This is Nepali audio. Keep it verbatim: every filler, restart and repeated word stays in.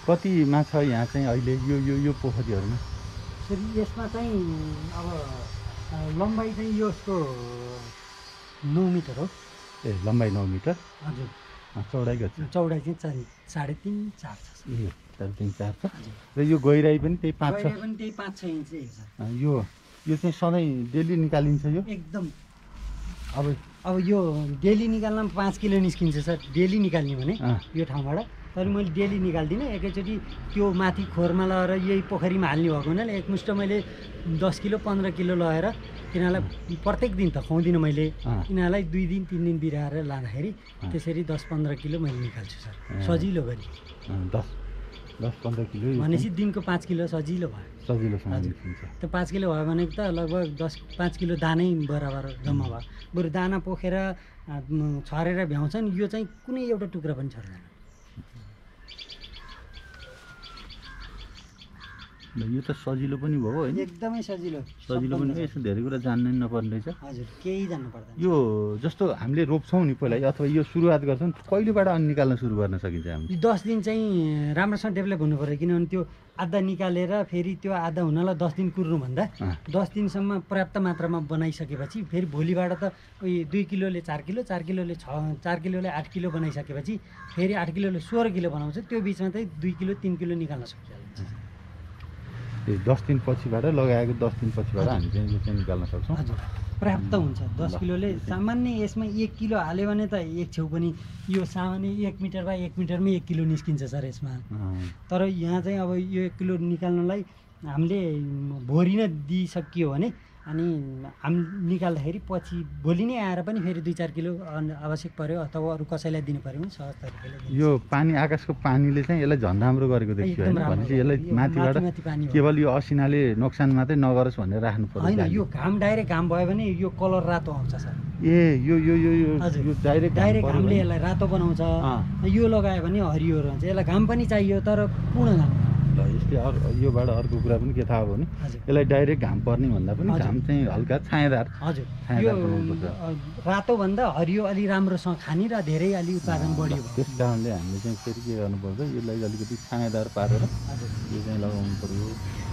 कतिमा छ यहाँ चाहिँ अहिले यो यो यो पोखरीहरूमा? सर यसमा चाहिँ अब लम्बाइ चाहिँ यसको नौ मिटर हो। ए लम्बाइ नौ मिटर। हजुर। चौडाइ कति? चौडाइ चाहिँ साढे तिन चार छ। ए साढे तिन चार छ। र यो गहिराइ पनि त्यही पाँच छ? गहिराइ पनि त्यही पाँच छ इन्च छ। यो यो चाहिँ सधैँ डेली निकालिन्छ यो? एकदम। अब अब यो डेली निकाल्नमा पाँच किलो निस्किन्छ सर, डेली निकाल्ने भने यो ठाउँबाट। तर मैले डेली निकाल्दिनँ, एकैचोटि त्यो माथि खोरमा लगाएर यही पोखरीमा हाल्ने भएको हुनाले एकमुष्ट मैले दस किलो पन्ध्र किलो लगाएर तिनीहरूलाई प्रत्येक दिन त खुवाउँदिनँ मैले, यिनीहरूलाई दुई दिन तिन दिन बिराएर लाँदाखेरि त्यसरी दस पन्ध्र किलो मैले निकाल्छु सर, सजिलो गरी। दस दस पन्ध्र किलो भनेपछि दिनको पाँच किलो सजिलो भयो। सजिलोसँग निस्किन्छ। त्यो पाँच किलो भयो भने त लगभग दस पाँच किलो दानै बराबर जम्मा भयो। बरु दाना पोखेर छरेर भ्याउँछन्, यो चाहिँ कुनै एउटा टुक्रा पनि छर्दैन। यो त सजिलो पनि भयो होइन? एकदमै सजिलो सजिलो पनि भयो, यसो धेरै कुरा जान्नै नपर्ने रहेछ। हजुर, केही जान्नु पर्दैन। यो जस्तो हामीले रोप्छौँ नि पहिला अथवा यो सुरुवात गर्छौँ, कहिलेबाट अनि निकाल्न सुरु गर्न सकिन्छ हामीले? दस दिन चाहिँ राम्रोसँग डेभलप हुनु पऱ्यो, किनभने त्यो आधा निकालेर फेरि त्यो आधा हुनलाई दस दिन कुर्नुभन्दा दस दिनसम्म पर्याप्त मात्रामा बनाइसकेपछि फेरि भोलिबाट त उयो दुई किलोले चार किलो चार किलोले छ चार किलोले आठ किलो बनाइसकेपछि फेरि आठ किलोले सोह्र किलो बनाउँछ, त्यो बिचमा चाहिँ दुई किलो तिन किलो निकाल्न सक्छ। दस दिन पछिबाट लगाएको दस दिन पछिबाट हामी चाहिँ यो चाहिँ निकाल्न सक्छौँ। हजुर, पर्याप्त हुन्छ। दस किलोले सामान्य यसमा एक किलो हाल्यो भने त एक छेउ पनि यो सामान्य एक मिटर बा एक मिटरमै एक किलो निस्किन्छ सर यसमा। तर यहाँ चाहिँ अब यो एक किलो निकाल्नलाई हामीले भोरि नै दिइसकियो भने अनि हाम निकाल्दाखेरि पछि भोलि नै आएर पनि फेरि दुई चार किलो आवश्यक पर्यो अथवा अरू कसैलाई दिनु पऱ्यो भने सहज तरिकाले। यो पानी आकाशको पानीले चाहिँ यसलाई झन् राम्रो गरेको देखियो होइन? भनेपछि यसलाई माथिबाट केवल यो असिनाले नोक्सान मात्रै नगरोस् भनेर राख्नु पर्यो। होइन, यो घाम डाइरेक्ट घाम भयो भने यो कलर रातो आउँछ सर। ए यो यो यो यो डाइरेक्ट डाइरेक्ट घामले यसलाई रातो बनाउँछ। यो लगायो भने हरियो हुन्छ। यसलाई घाम पनि चाहियो तर पूर्ण घाम। यसले अरू योबाट अर्को कुरा पनि के थाहा भयो भने यसलाई डाइरेक्ट घाम पर्ने भन्दा पनि घाम चाहिँ हल्का छायादार। हजुर, यो रातो भन्दा हरियो अलि राम्रोसँग खाने र धेरै अलि उत्पादन बढ्यो। त्यस कारणले हामीले चाहिँ फेरि के गर्नुपर्छ, यसलाई अलिकति छायादार पारेर यो चाहिँ लगाउनु पर्यो।